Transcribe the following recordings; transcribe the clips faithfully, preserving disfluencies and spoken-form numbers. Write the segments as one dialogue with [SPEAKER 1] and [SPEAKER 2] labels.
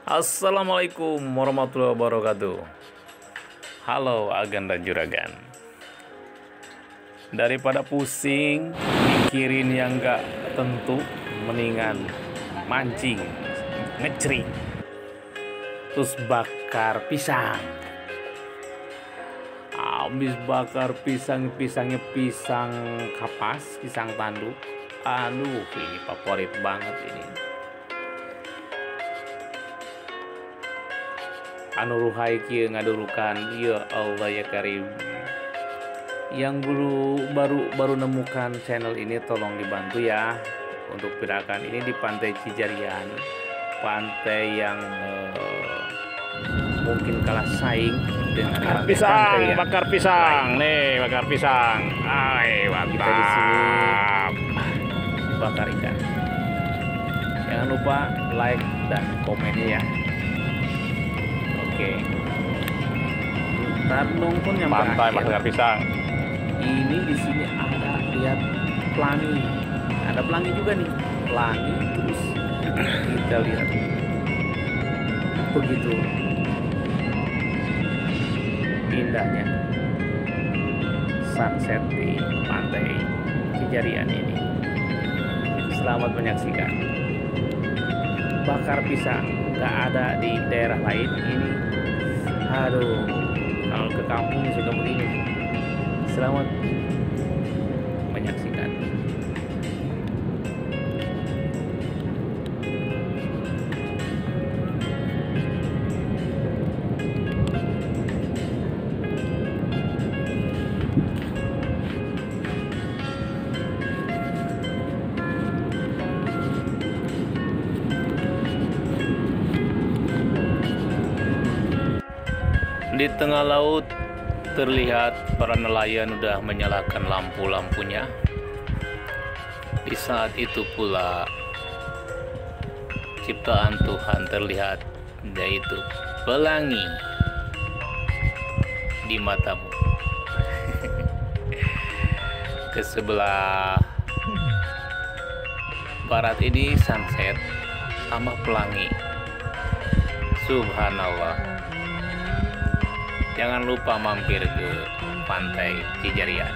[SPEAKER 1] Assalamualaikum warahmatullahi wabarakatuh. Halo agan dan juragan. Daripada pusing mikirin yang gak tentu, mendingan mancing, ngecering, terus bakar pisang. Habis bakar pisang, pisangnya pisang kapas, pisang tanduk. Aduh, ini favorit banget ini. Anu ruhai kieu ngadurukan, ya Allah ya Karim. Yang dulu baru baru nemukan channel ini tolong dibantu ya untuk pirakan ini di Pantai Cijarian, pantai yang eh, mungkin kalah saing dengan
[SPEAKER 2] bakar
[SPEAKER 1] pantai
[SPEAKER 2] pisang,
[SPEAKER 1] pantai yang
[SPEAKER 2] bakar pisang,
[SPEAKER 1] lain.
[SPEAKER 2] nih bakar pisang. Ay,
[SPEAKER 1] Kita di sini
[SPEAKER 2] mantap.
[SPEAKER 1] bakar ikan. Jangan lupa like dan komennya ya. Oke. Ntar dong pun yang
[SPEAKER 2] Pantai
[SPEAKER 1] terakhir.
[SPEAKER 2] bakar pisang.
[SPEAKER 1] Ini di sini ada lihat pelangi. Ada pelangi juga nih. Pelangi terus kita lihat begitu indahnya sunset di Pantai Cijarian ini. Selamat menyaksikan. Bakar pisang nggak ada di daerah lain ini. Aduh, kalau ke kampung suka begini. Selamat menyaksikan. Di tengah laut terlihat para nelayan udah menyalakan lampu-lampunya. Di saat itu pula ciptaan Tuhan terlihat, yaitu pelangi di matamu. Ke sebelah barat ini sunset sama pelangi. Subhanallah. Jangan lupa mampir ke Pantai Cijarian.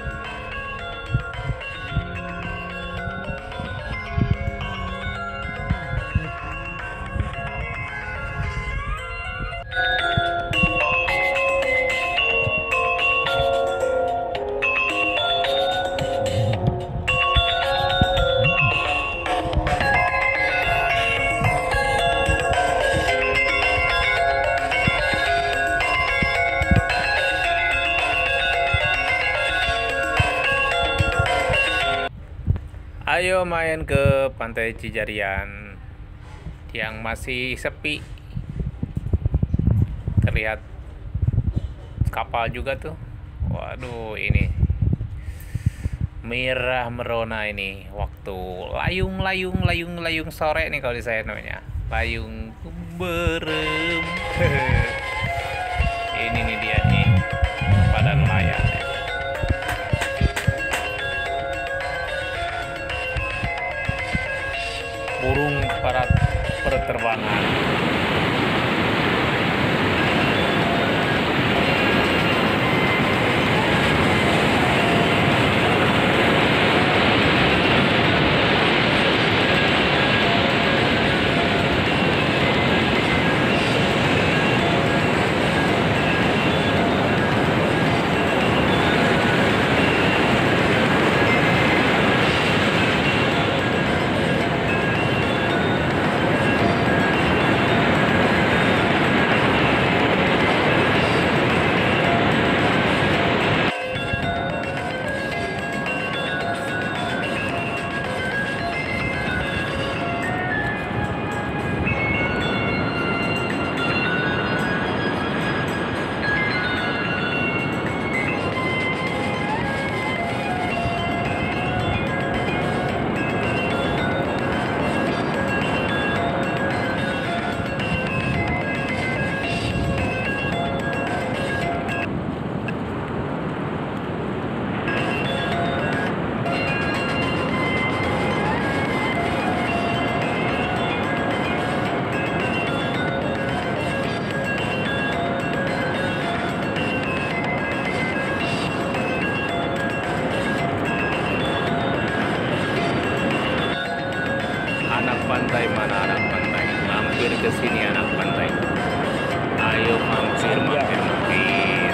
[SPEAKER 1] Ayo main ke Pantai Cijarian yang masih sepi. Terlihat kapal juga tuh. Waduh, ini merah merona ini waktu layung layung layung layung sore nih kalau di saya namanya. Layung berem. Ini nih dia nih pada nelayan. Burung para penerbangan. pantai, mana anak pantai? Mampir ke sini anak pantai. Ayo mampir, mampir, mampir.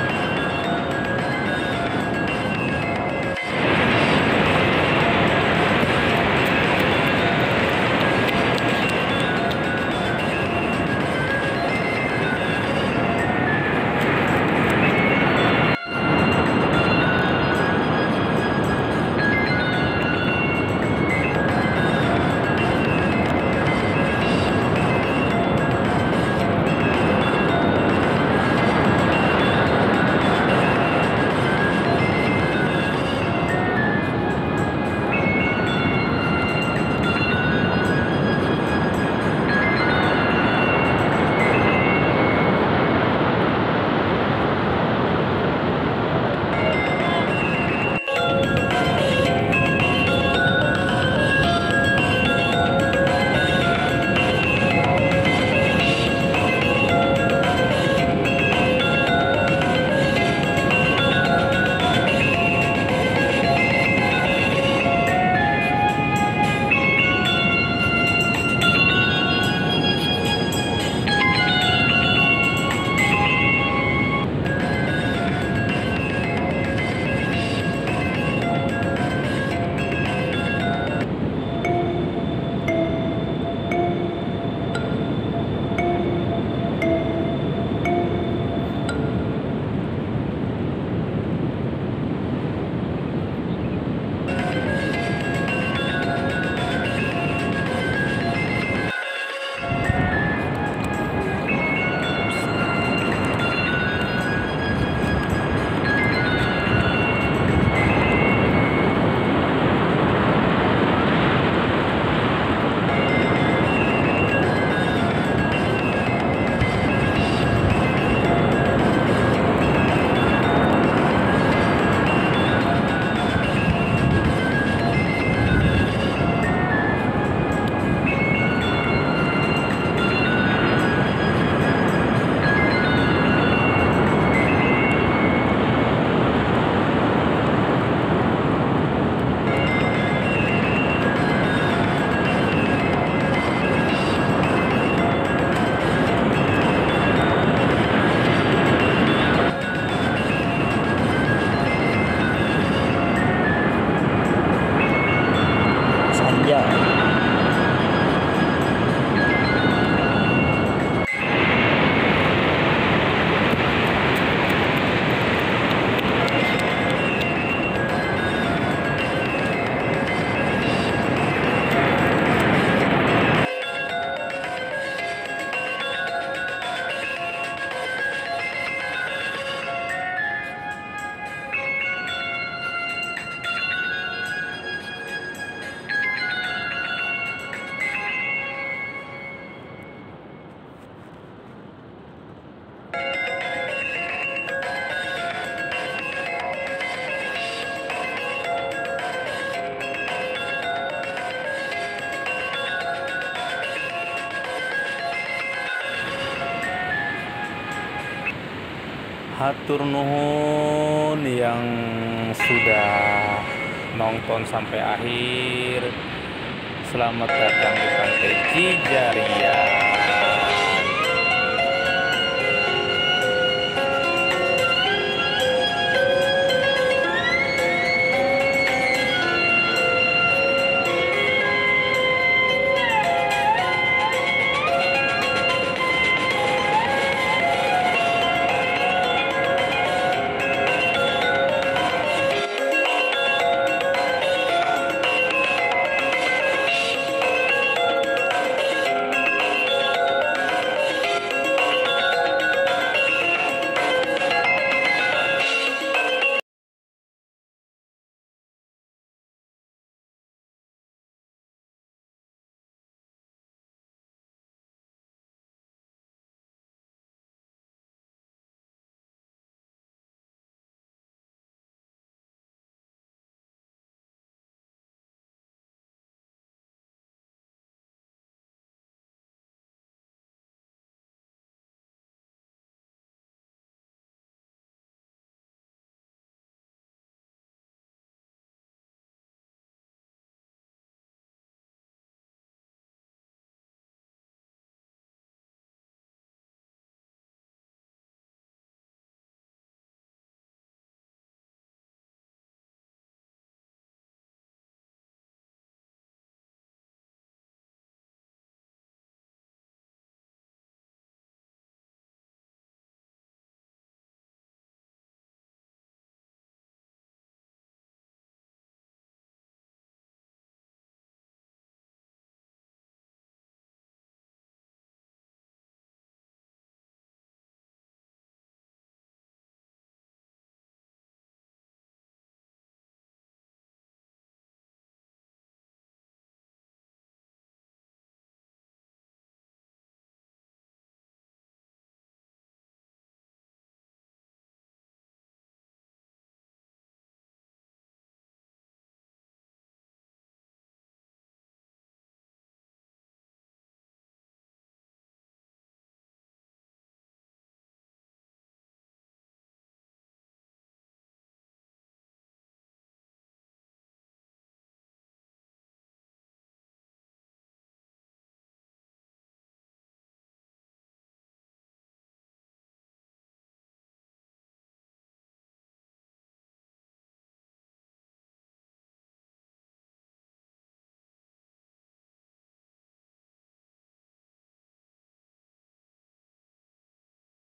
[SPEAKER 1] Hatur nuhun yang sudah nonton sampai akhir. Selamat datang di Pantai Cijaria.